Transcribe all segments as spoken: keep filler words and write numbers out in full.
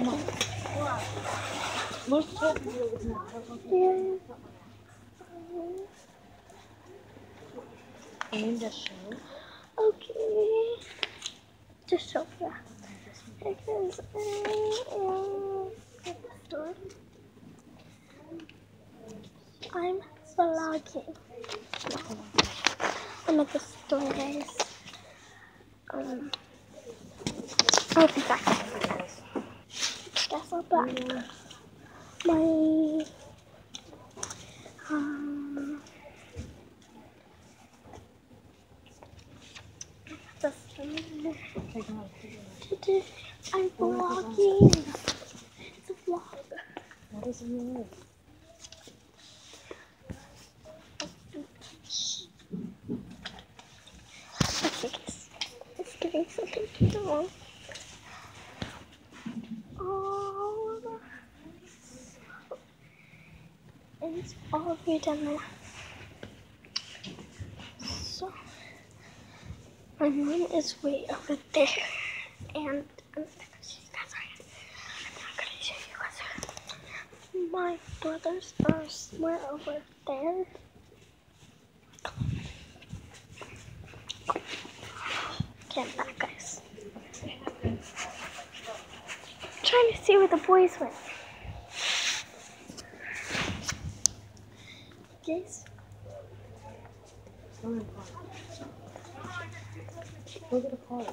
Come on. Most kids do it now. Yeah. And then just show. Okay. Just show that. Because I am at the store. I'm vlogging. I'm at the store, guys. Um, I'll be back. Guess I'll be back. My um the store. Today I'm vlogging. It's a vlog. What is in your life? Okay, guys. It's getting something to do. Oh, it's all redone now. So, my mom is way over there, and I'm not gonna show you guys. I'm not gonna show you guys. My brothers are somewhere over there. Okay, I'm back, guys. I'm trying to see where the boys went. Guys. Go get a car.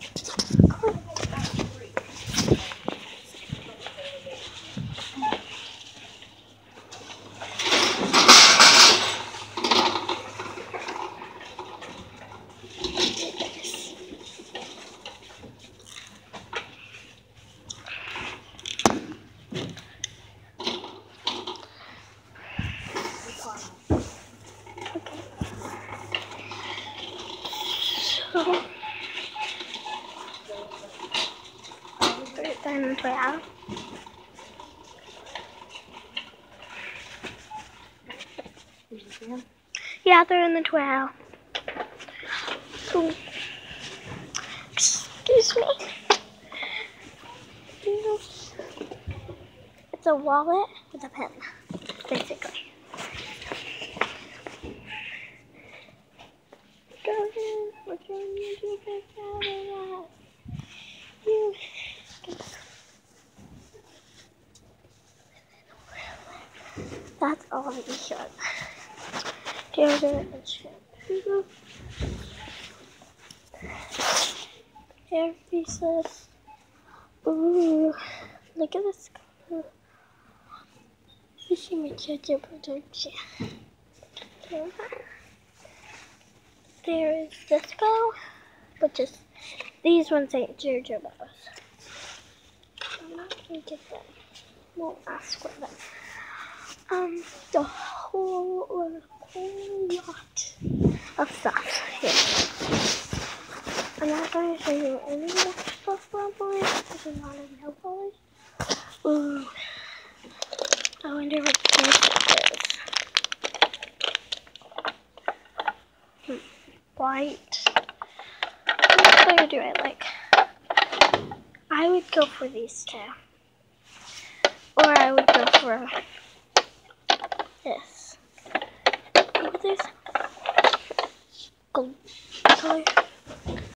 So, they're in the tower. Yeah, they're in the tower. So, excuse me. It's a wallet with a pen, basically. What can you do out of that? You. That's all you should. Deodorant and shampoo. Hair pieces. Ooh, look at this color. You should make sure to don't you? There is this bow, but just these ones ain't JoJo bows. I'm not gonna get them. Won't ask for them. Um, the whole, or a whole lot of stuff here. I'm not going to show you any more stuff probably, because I'm not a nail polish. Ooh, I wonder what this is. Hmm. White. What color do I like? I would go for these two. Or I would go for this. Look at this gold color.